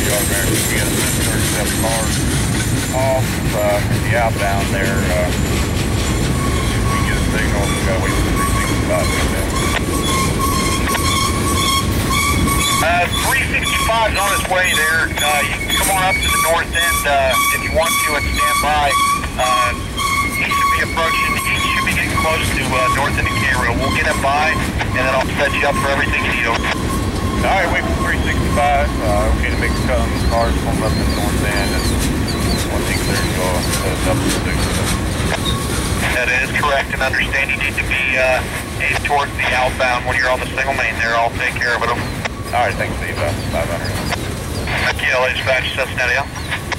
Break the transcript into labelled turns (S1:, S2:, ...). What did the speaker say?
S1: yard there. We got a 737 car off the outbound there. We get a signal. We gotta wait for 365 to come in.
S2: 365 is on its way there. You can come on up to the north end if you want to and stand by. He should be approaching, he should be getting close to north end of Cairo. We'll get him by and then I'll set you up for everything you need.
S1: Alright, wait for 365. Okay to make a cut on these cars, pulling up to the north end, and once he clears you off, double the signal.
S2: That is correct, and understand you need to be aimed towards the outbound when you're on the single main there. I'll take care of it.
S1: Alright, thanks Steve, 500.
S2: Aquila, dispatch, Cincinnati.